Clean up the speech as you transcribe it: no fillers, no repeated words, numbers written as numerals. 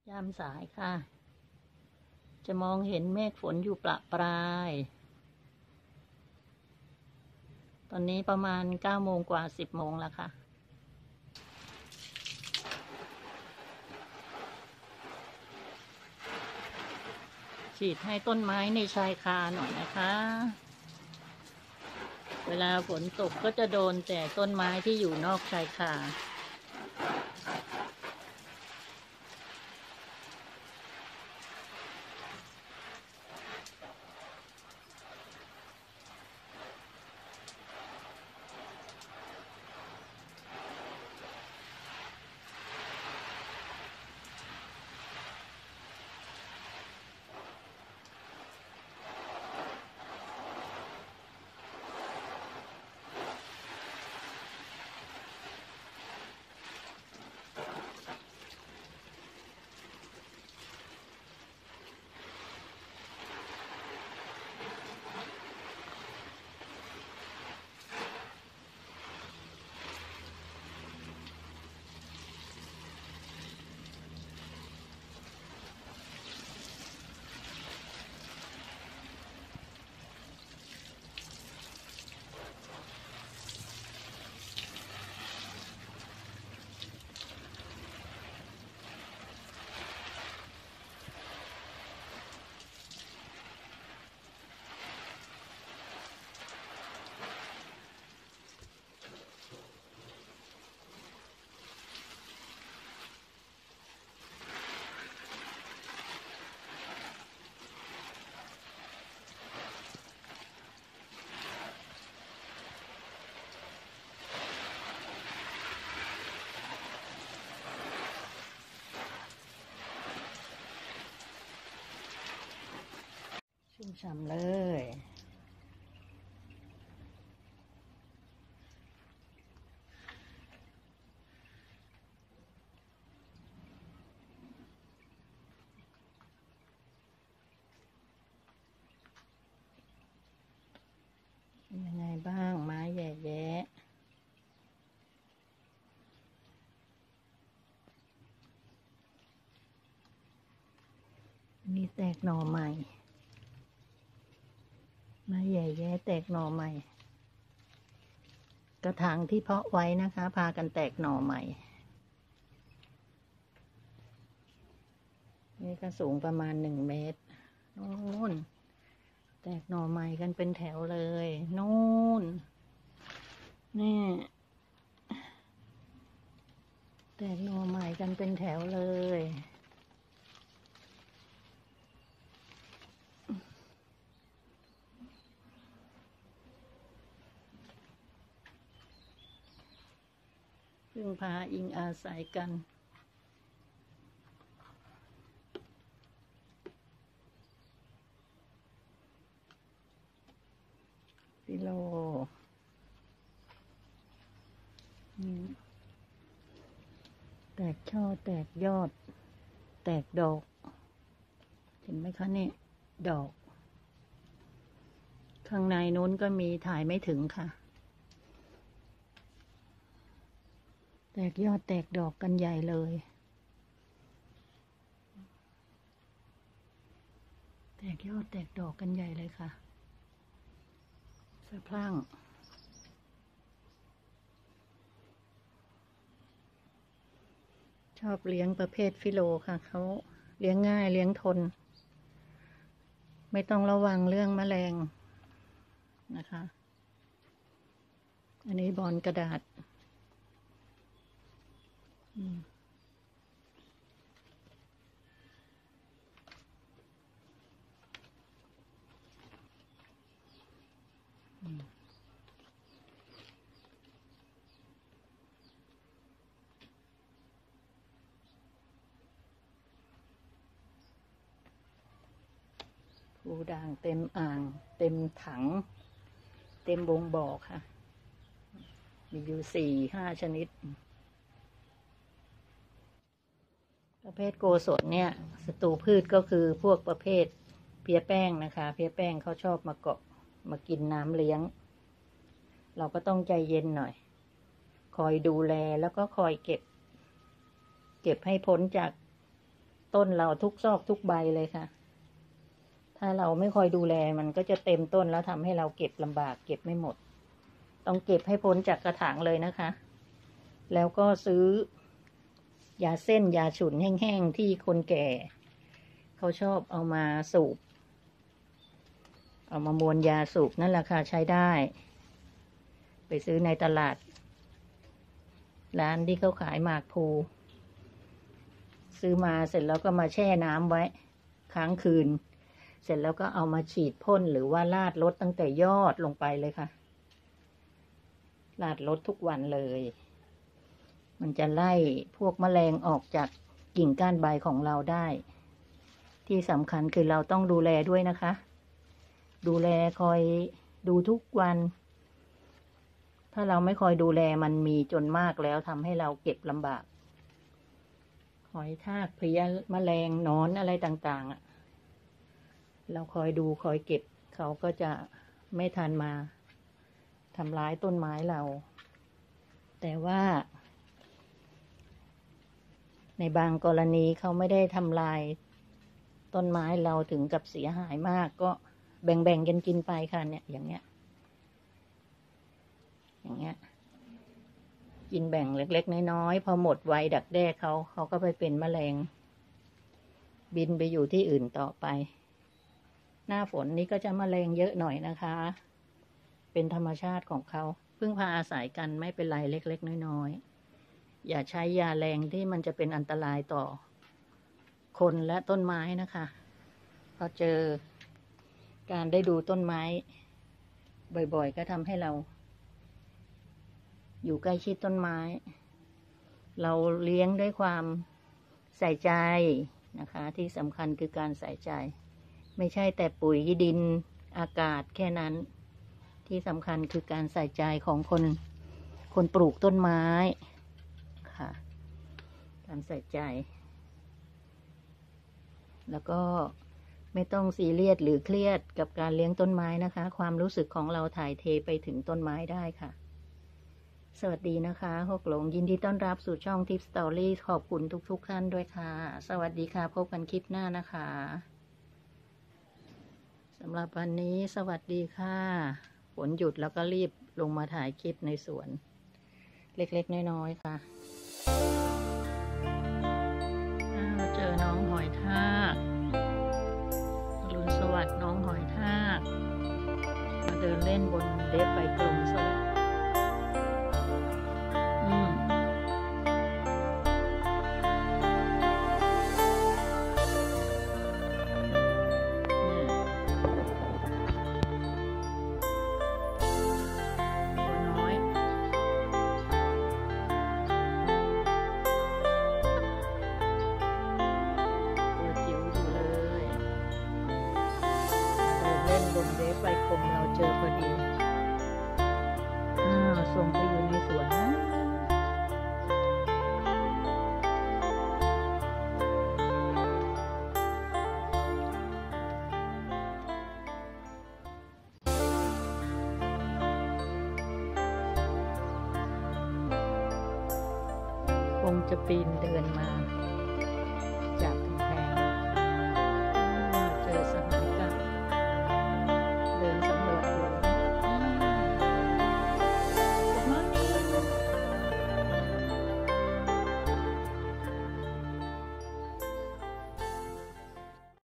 ยามสายค่ะ จะมองเห็นเมฆฝนอยู่ประปราย ตอนนี้ประมาณ9 โมงกว่า10 โมงแล้วค่ะ ฉีดให้ต้นไม้ในชายคาหน่อยนะคะ เวลาฝนตกก็จะโดนแต่ต้นไม้ที่อยู่นอกชายคาชุ่มฉ่ำเลยเป็นยังไงบ้างไม้แย่แยะมีแตกหน่อใหม่ไม้แย่แยะแตกหน่อใหม่กระถางที่เพาะไว้นะคะพากันแตกหน่อใหม่นี่ก็สูงประมาณ1 เมตรโน่นแตกหน่อใหม่กันเป็นแถวเลยนู่นนี่แตกหน่อใหม่กันเป็นแถวเลยพึ่งพาอิงอาศัยกันฟิโลแตกช่อแตกยอดแตกดอกเห็นไหมคะนี่ดอกข้างในนู้นก็มีถ่ายไม่ถึงค่ะแตกยอดแตกดอกกันใหญ่เลยแตกยอดแตกดอกกันใหญ่เลยค่ะสะพรั่งชอบเลี้ยงประเภทฟิโลค่ะเขาเลี้ยงง่ายเลี้ยงทนไม่ต้องระวังเรื่องแมลงนะคะอันนี้บอนกระดาษภูด่างเต็มอ่างเต็มถังเต็มวงบ่อค่ะมีอยู่4-5 ชนิดประเภทโกศลเนี่ยศัตรูพืชก็คือพวกประเภทเพี้ยแป้งนะคะเพี้ยแป้งเขาชอบมาเกาะมากินน้ำเลี้ยงเราก็ต้องใจเย็นหน่อยคอยดูแลแล้วก็คอยเก็บให้พ้นจากต้นเราทุกซอกทุกใบเลยค่ะถ้าเราไม่คอยดูแลมันก็จะเต็มต้นแล้วทำให้เราเก็บลำบากเก็บไม่หมดต้องเก็บให้พ้นจากกระถางเลยนะคะแล้วก็ซื้อยาเส้นยาฉุนแห้งๆที่คนแก่เขาชอบเอามาสูบเอามามวนยาสูบนั่นแหละค่ะใช้ได้ไปซื้อในตลาดร้านที่เขาขายหมากพลูซื้อมาเสร็จแล้วก็มาแช่น้ำไว้ค้างคืนเสร็จแล้วก็เอามาฉีดพ่นหรือว่าราดรดตั้งแต่ยอดลงไปเลยค่ะราดรดทุกวันเลยมันจะไล่พวกแมลงออกจากกิ่งก้านใบของเราได้ที่สำคัญคือเราต้องดูแลด้วยนะคะดูแลคอยดูทุกวันถ้าเราไม่คอยดูแลมันมีจนมากแล้วทำให้เราเก็บลำบากหอยทากเพลี้ยแมลงหนอนอะไรต่างๆเราคอยดูคอยเก็บเขาก็จะไม่ทันมาทำร้ายต้นไม้เราแต่ว่าในบางกรณีเขาไม่ได้ทำลายต้นไม้เราถึงกับเสียหายมากก็แบ่งๆกันกินไปค่ะเนี่ยอย่างเงี้ยกินแบ่งเล็กๆน้อยๆพอหมดวัยดักแด้เขาก็ไปเป็นแมลงบินไปอยู่ที่อื่นต่อไปหน้าฝนนี้ก็จะแมลงเยอะหน่อยนะคะเป็นธรรมชาติของเขาพึ่งพาอาศัยกันไม่เป็นไรเล็กๆน้อยๆอย่าใช้ยาแรงที่มันจะเป็นอันตรายต่อคนและต้นไม้นะคะพอเจอการได้ดูต้นไม้บ่อยๆก็ทำให้เราอยู่ใกล้ชิดต้นไม้เราเลี้ยงด้วยความใส่ใจนะคะที่สำคัญคือการใส่ใจไม่ใช่แต่ปุ๋ยดินอากาศแค่นั้นที่สำคัญคือการใส่ใจของคนปลูกต้นไม้ค่ะการใส่ใจแล้วก็ไม่ต้องซีเรียสหรือเครียดกับการเลี้ยงต้นไม้นะคะความรู้สึกของเราถ่ายเทไปถึงต้นไม้ได้ค่ะสวัสดีนะคะฮกหลงยินดีต้อนรับสู่ช่องทิปสตอรี่ขอบคุณทุกท่านด้วยค่ะสวัสดีค่ะพบกันคลิปหน้านะคะสำหรับวันนี้สวัสดีค่ะฝนหยุดแล้วก็รีบลงมาถ่ายคลิปในสวนเล็กๆน้อยๆค่ะเจอน้องหอยทากอรุณสวัสดิ์น้องหอยทากมาเดินเล่นบนเดฟไฟกลมซะแล้วบนเดฟไฟกลมเราเจอพอดีส่งไปอยู่ในสวนนะคงจะปีนเดินมา